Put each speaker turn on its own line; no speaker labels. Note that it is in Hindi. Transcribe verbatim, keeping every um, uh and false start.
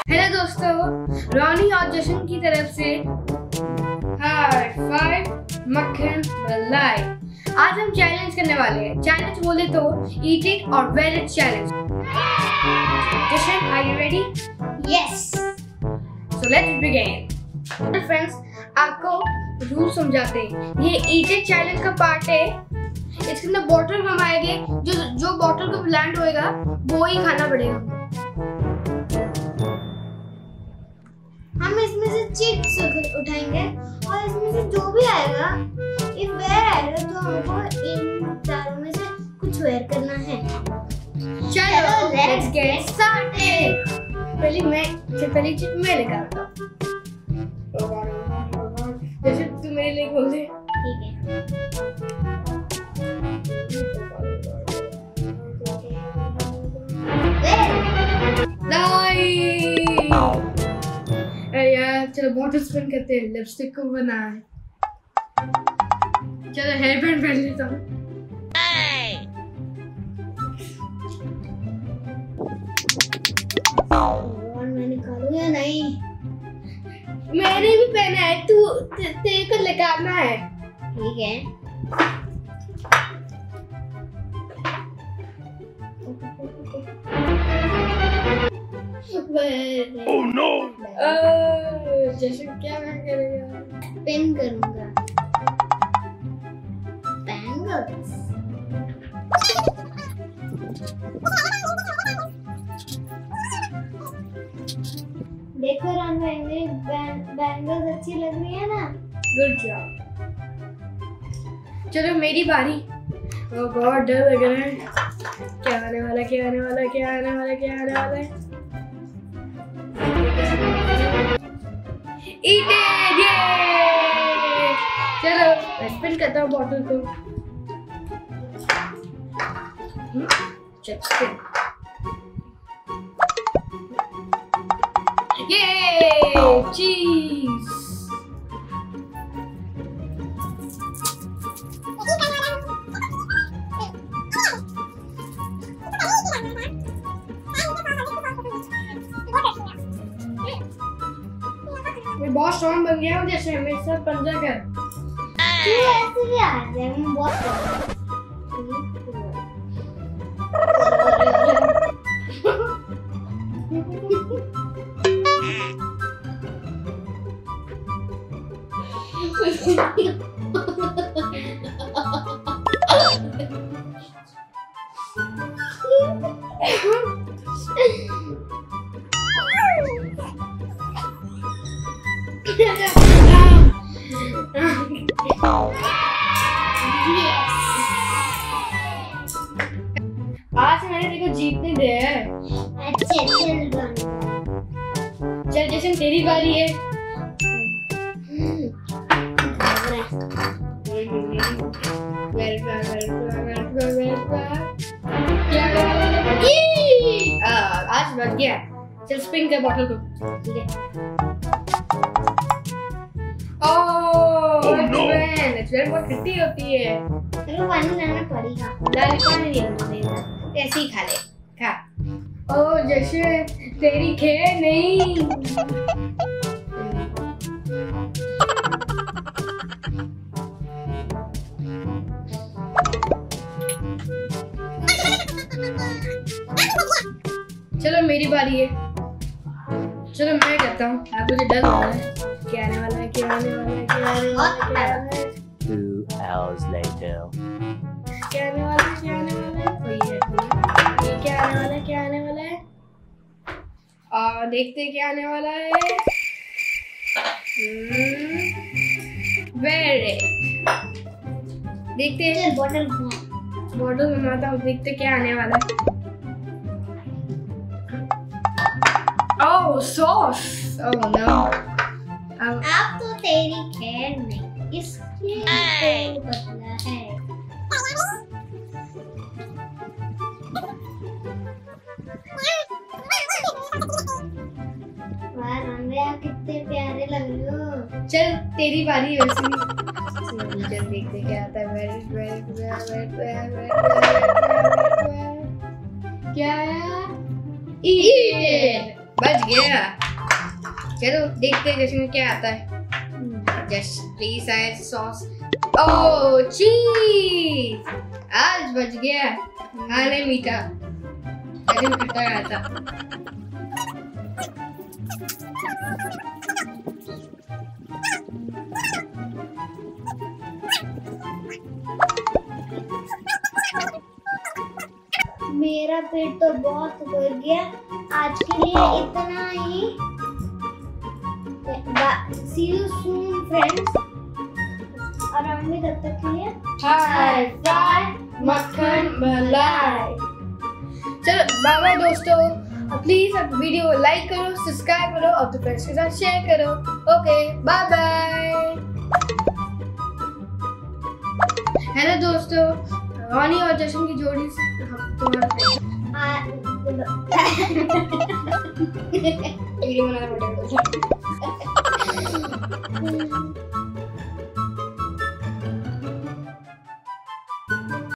हेलो दोस्तों, रॉनी और जशन की तरफ से हाई फाइव मक्खन मलाई। आज हम चैलेंज करने वाले हैं। चैलेंज बोले तो ईट इट और wear it challenge. Jashan, are you ready?
Yes.
So let's begin. Friends, आपको रूल समझाते हैं। ये ईट इट चैलेंज का पार्ट है। इसके अंदर बॉटल घुमाएंगे, जो जो बॉटल को लैंड होएगा वो ही खाना पड़ेगा।
हम इसमें से चिप्स उठाएंगे और इसमें से जो भी आएगा, इफ वेयर आएगा तो हमको इन चारों में से कुछ वेयर करना है।
चलो लेट्स गेट स्टार्टेड। पहले मैं पहली चिप मैं निकालता हूँ। जैसे तू मेरे लिए खोल दे।
ठीक है।
नाइस। अरे यार, चलो बॉटल स्पिन करते हैं। लिपस्टिक को बना है। चलो हेयर बैंड पहन लेता हूँ।
और मैं निकालूं या नहीं?
मैंने भी पहना है, तू तेरे को लगाना है।
ठीक है।
Oh no! जैसे क्या मैं करेगा?
पिन करूंगा। बैंगल्स। देखो रान भाई, मेरी बैंगल्स अच्छी लग रही है ना?
Good job. चलो मेरी बारी। ओह बहुत डर लग रहा है। क्या आने वाला क्या आने वाला क्या आने वाला क्या आने वाला है? Eat it! Yay! चलो मैं स्पिन करता हूँ बॉटल को। चल स्पिन। ये चीज। मैं बहुत स्ट्रॉन्ग बन गया हूँ। जैसे मेरे साथ पंजा कर।
तू ऐसे भी आ जाए, मैं बहुत
आज मैंने तेरे को जीतने दिया है।
अच्छे चल
चल जैसे तेरी बारी है। आज बच गया। चल स्पिन कर बॉटल को।
ठीक है।
ओह नेचुरल बहुत खट्टी होती है।
चलो पानी लाना पड़ेगा।
लाल पानी नहीं देना, ऐसे ही खा ले। खा। ओह जैसे तेरी खेल नहीं। चलो मेरी बारी है। चलो मैं करता हूँ। आप मुझे डर लग रहा है। क्या आने वाला है क्या आने वाला है क्या आने वाला है क्या आने वाला है?
Two hours later.
क्या आने वाला है क्या आने वाला है? वही है। ये क्या आने वाला है क्या आने वाला है? और देखते हैं क्या आने वाला है। वेरी देखते हैं।
बॉटल
बॉटल घुमाता हूँ, देखते क्या आने वाला है। Oh sauce. Oh no. अब
आप तो तेरी खैर नहीं, इसलिए तो बदला है। वाह रंगे, आप कितने प्यारे लग रहे हो।
चल तेरी बारी है वैसे भी। चल देखते क्या आता है। वेरी वेरी वेरी वेरी क्या आया? Eat it! बच गया। चलो देखते हैं जैसे में क्या आता है। Just please add sauce. Oh cheese, आज बच गया। हाँ नहीं मीठा, ऐसे में खट्टा आया था।
मेरा पेट तो बहुत भर गया, आज के लिए इतना ही। See you soon friends। और हम भी तब तक के लिए
हाय फाय मक्खन मलाई। चलो बाय बाय दोस्तों, प्लीज अब वीडियो को लाइक करो, सब्सक्राइब करो और तो फ्रेंड्स के साथ शेयर करो। Okay bye bye. हेलो दोस्तों, रॉनी और जशन की जोड़ी तुम्हारा वीडियो बनाना पड़ेगा।